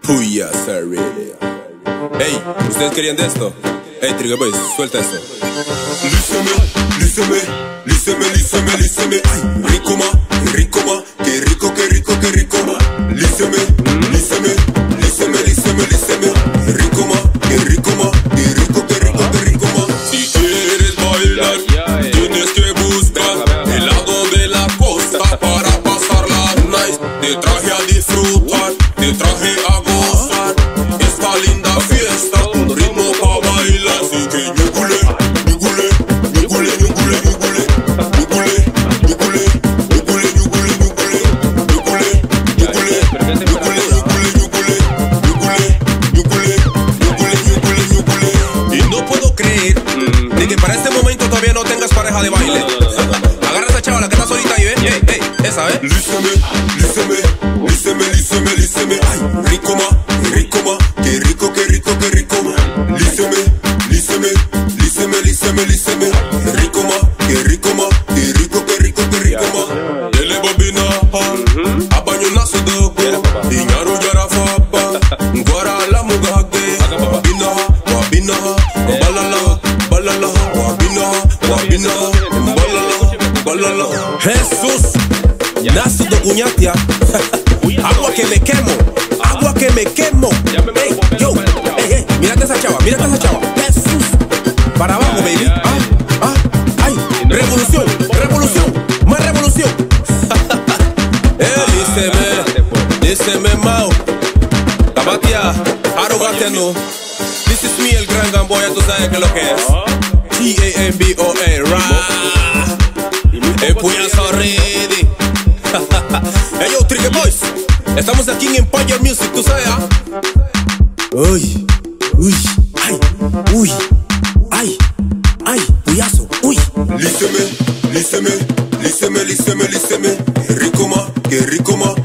Puya, really. Ey, ¿ustedes querían de esto? Ey, Trigger Boys, suelta esto. Líseme, ay, rico ma, qué rico, qué rico, qué rico ma. Líseme, rico ma, qué rico ma, qué rico, qué rico, qué rico ma. Si quieres bailar, tienes que buscar el lado de la costa para pasarla nice. Te traje a disfrutar, te traje a gozar esta linda fiesta, un ritmo pa' bailar. Así que ñugule, ñugule, ñugule, ñugule, ñugule, ñugule, ñugule, ñugule, ñugule, ñugule, ñugule, ñugule, ñugule, ñugule, ñugule, ñugule, ñugule, ñugule. Y no puedo creer de que para este momento todavía no tengas pareja de baile. Agarra a esa chavala que está solita y ven, esa, Líseme, ay, rico ma, qué rico, qué rico, qué rico ma. Líseme, rico ma, qué rico ma, qué rico, qué rico, qué rico ma. Dele babina, abanyo naso dogo, inyaru jara fapa, ngwara la mugage, wabina, balala, wabina, balala. Jesús, nazo do cuñatia. Agua que me quemo. Ey, yo, mírate esa chava. Jesús, para abajo, baby. Ay, revolución, más revolución. Díseme, Mao. Tabatia, arrogante no. This is me, el gran Gamboya, tú sabes que lo que es. T-A-M-B-O-A, ra. El puñazo ready. Hey yo, Trigger Boys, estamos aquí en Empire Music, tú sabes, ay, puyazo, Líseme, rico ma, qué rico ma.